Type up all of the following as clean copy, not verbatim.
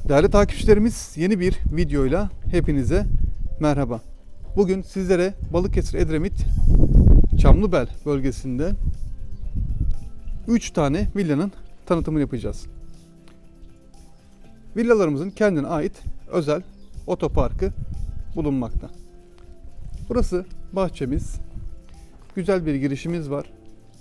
Değerli takipçilerimiz, yeni bir videoyla hepinize merhaba. Bugün sizlere Balıkesir Edremit Çamlıbel bölgesinde 3 tane villanın tanıtımını yapacağız. Villalarımızın kendine ait özel otoparkı bulunmakta. Burası bahçemiz. Güzel bir girişimiz var.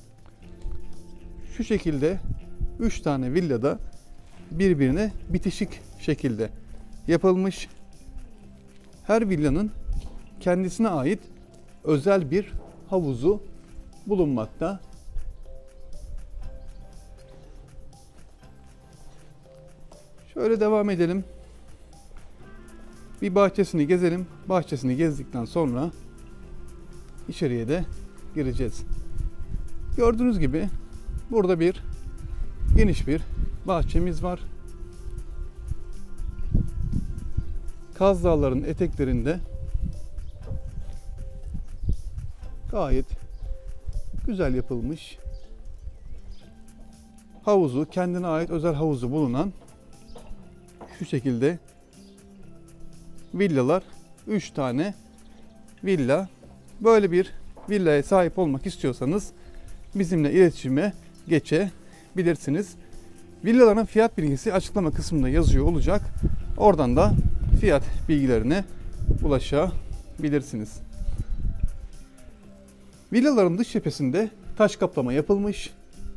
Şu şekilde 3 tane villada birbirine bitişik şekilde yapılmış. Her villanın kendisine ait özel bir havuzu bulunmakta. Şöyle devam edelim. Bir bahçesini gezelim. Bahçesini gezdikten sonra içeriye de gireceğiz. Gördüğünüz gibi burada geniş bir bahçemiz var. Kaz Dağları'nın eteklerinde gayet güzel yapılmış, havuzu, kendine ait özel havuzu bulunan şu şekilde villalar, 3 tane villa. Böyle bir villaya sahip olmak istiyorsanız bizimle iletişime geçebilirsiniz. Villaların fiyat bilgisi açıklama kısmında yazıyor olacak. Oradan da fiyat bilgilerine ulaşabilirsiniz. Villaların dış cephesinde taş kaplama yapılmış.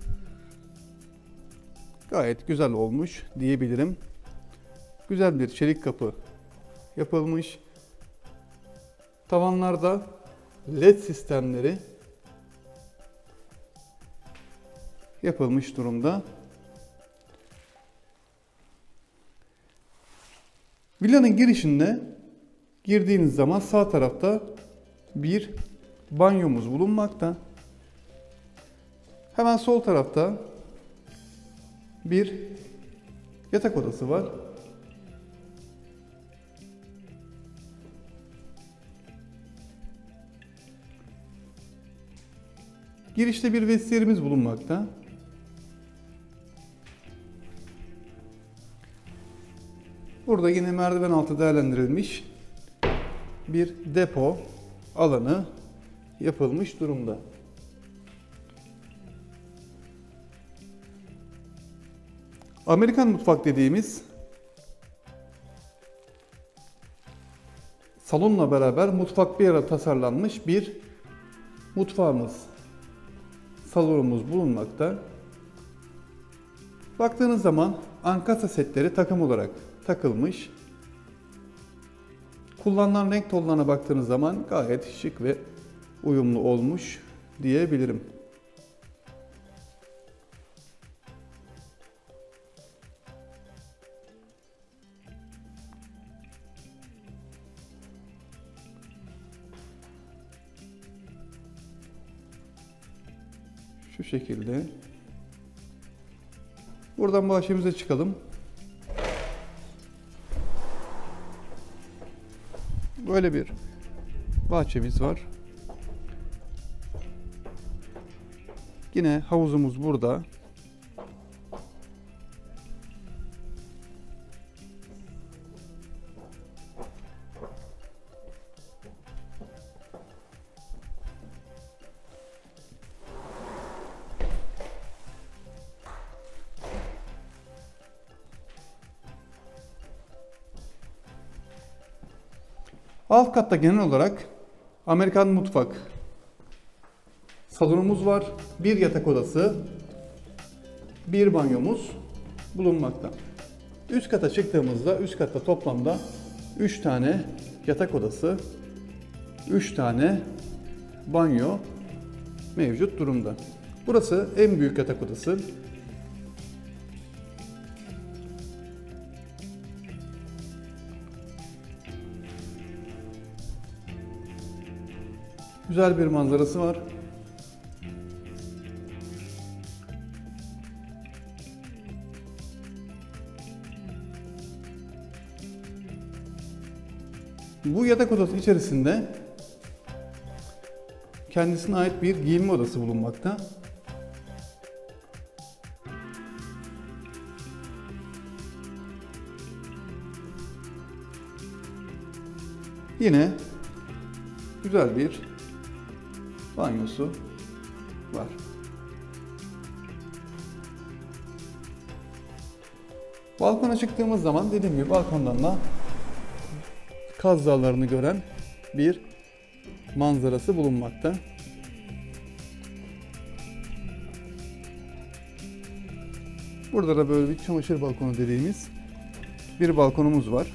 Gayet güzel olmuş diyebilirim. Güzel bir çelik kapı yapılmış. Tavanlarda LED sistemleri yapılmış durumda. Villanın girişinde girdiğiniz zaman sağ tarafta bir banyomuz bulunmakta. Hemen sol tarafta bir yatak odası var. Girişte bir vestiyerimiz bulunmakta. Burada yine merdiven altı değerlendirilmiş bir depo alanı yapılmış durumda. Amerikan mutfak dediğimiz salonla beraber mutfak bir arada tasarlanmış bir mutfağımız, salonumuz bulunmakta. Baktığınız zaman ankasa setleri takım olarak takılmış. Kullanılan renk tonlarına baktığınız zaman gayet şık ve uyumlu olmuş diyebilirim. Şu şekilde. Buradan bahçemize çıkalım. Böyle bir bahçemiz var. Yine havuzumuz burada. Alt katta genel olarak Amerikan mutfak salonumuz var. Bir yatak odası, bir banyomuz bulunmakta. Üst kata çıktığımızda üst katta toplamda 3 tane yatak odası, 3 tane banyo mevcut durumda. Burası en büyük yatak odası. Güzel bir manzarası var. Bu yatak odası içerisinde kendisine ait bir giyinme odası bulunmakta. Yine güzel bir banyosu var. Balkona çıktığımız zaman dediğim gibi balkondan da Kaz Dağları'nı gören bir manzarası bulunmakta. Burada da böyle bir çamaşır balkonu dediğimiz bir balkonumuz var.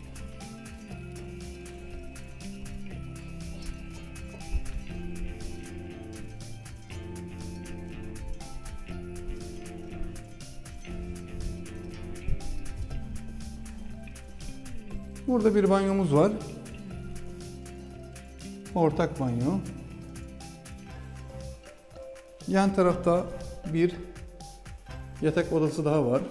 Burada bir banyomuz var. Ortak banyo. Yan tarafta bir yatak odası daha var.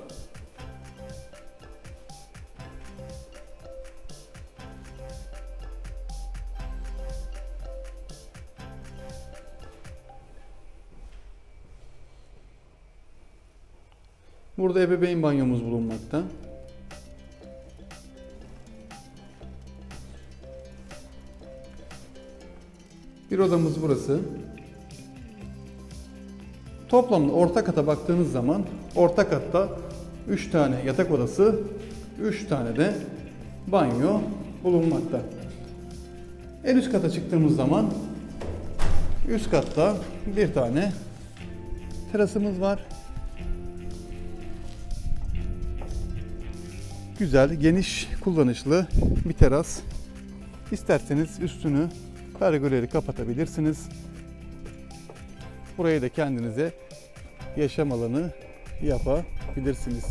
Burada ebeveyn banyomuz bulunmakta. Bir odamız burası. Toplamda orta kata baktığınız zaman orta katta 3 tane yatak odası, 3 tane de banyo bulunmakta. En üst kata çıktığımız zaman üst katta bir tane terasımız var. Güzel, geniş, kullanışlı bir teras. İsterseniz üstünü pergoleli kapatabilirsiniz. Burayı da kendinize yaşam alanı yapabilirsiniz.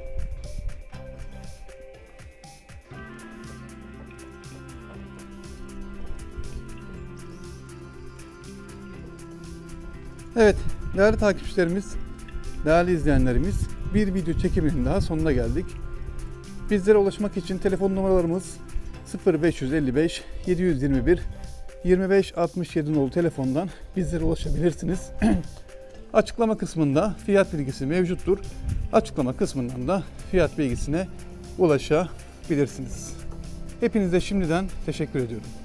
Evet, değerli takipçilerimiz, değerli izleyenlerimiz, bir video çekiminin daha sonuna geldik. Bizlere ulaşmak için telefon numaralarımız 0555 721 25 67 nolu telefondan bizlere ulaşabilirsiniz. Açıklama kısmında fiyat bilgisi mevcuttur. Açıklama kısmından da fiyat bilgisine ulaşabilirsiniz. Hepinize şimdiden teşekkür ediyorum.